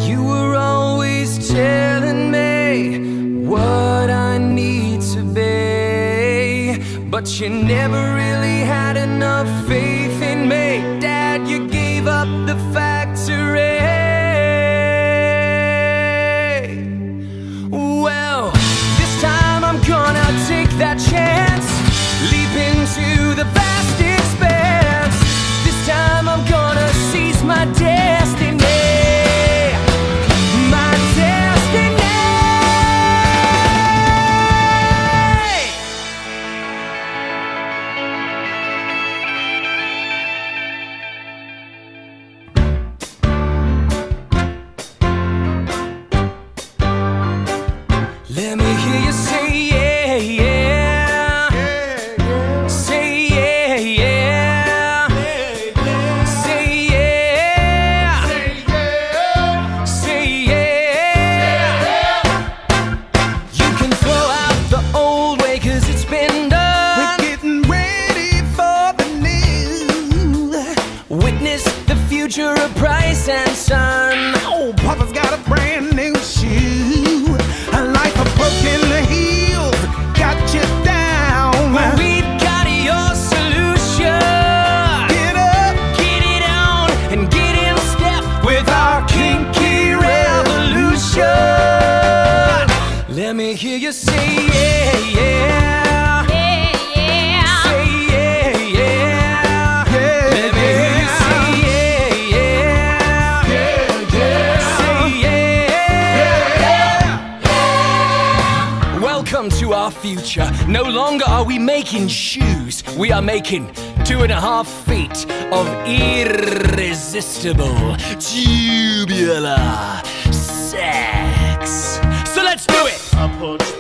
You were always telling me what I need to be, but you never really had enough faith in me. Dad, you gave up the factory. Well, this time I'm gonna take that chance, leap into the vast expanse. This time I'm gonna seize my destiny. My destiny. Let me hear you say yeah, yeah. Say yeah, yeah. Say yeah. Say yeah. You can throw out the old way, 'cause it's been done. We're getting ready for the new. Witness the future of Price and Son. Oh, Papa's got a brand new shoe. A life of broken heels got you down. Well, we've got your solution. Get up, Get it on and get in step with our kinky revolution. Let me hear you say yeah, yeah. Say yeah, yeah. Let me hear you say yeah, yeah. Say yeah. Welcome to our future. No longer are we making shoes. We are making 2.5 feet of irresistible tubular sex. So let's do it. I punch